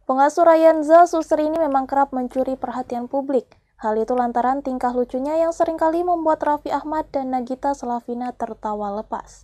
Pengasuh Ryanza Susri ini memang kerap mencuri perhatian publik. Hal itu lantaran tingkah lucunya yang seringkali membuat Raffi Ahmad dan Nagita Slavina tertawa lepas.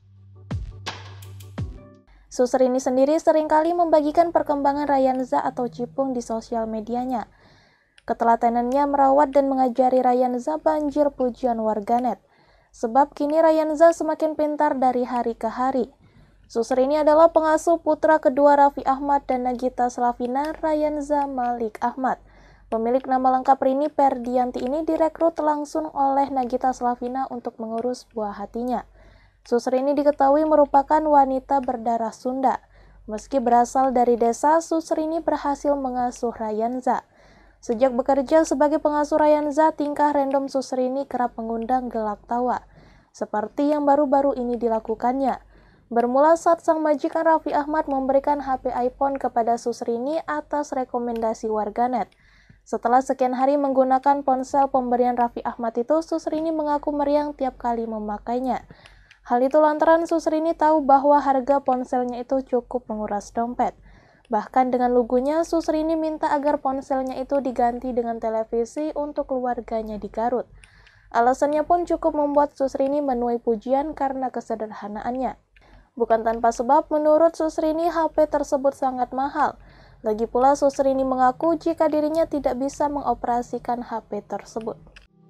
Susri ini sendiri seringkali membagikan perkembangan Ryanza atau Cipung di sosial medianya. Ketelatenannya merawat dan mengajari Ryanza banjir pujian warganet. Sebab kini Ryanza semakin pintar dari hari ke hari. Susri ini adalah pengasuh putra kedua Raffi Ahmad dan Nagita Slavina, Ryanza Malik Ahmad. Pemilik nama lengkap Rini Perdianti ini direkrut langsung oleh Nagita Slavina untuk mengurus buah hatinya. Susri ini diketahui merupakan wanita berdarah Sunda. Meski berasal dari desa, Susri ini berhasil mengasuh Ryanza. Sejak bekerja sebagai pengasuh Ryanza, tingkah random Susri ini kerap mengundang gelak tawa. Seperti yang baru-baru ini dilakukannya. Bermula saat sang majikan Raffi Ahmad memberikan HP iPhone kepada Susri ini atas rekomendasi warganet. Setelah sekian hari menggunakan ponsel pemberian Raffi Ahmad itu, Susri ini mengaku meriang tiap kali memakainya. Hal itu lantaran Susri ini tahu bahwa harga ponselnya itu cukup menguras dompet. Bahkan dengan lugunya, Susri ini minta agar ponselnya itu diganti dengan televisi untuk keluarganya di Garut. Alasannya pun cukup membuat Susri ini menuai pujian karena kesederhanaannya. Bukan tanpa sebab, menurut Susri ini HP tersebut sangat mahal. Lagi pula Susri ini mengaku jika dirinya tidak bisa mengoperasikan HP tersebut.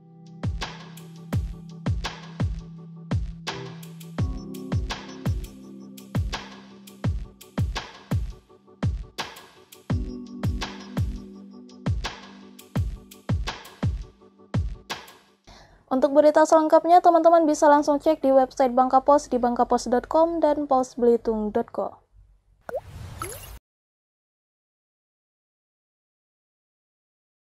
Untuk berita selengkapnya, teman-teman bisa langsung cek di website Bangka Pos di bangkapos.com dan posbelitung.co.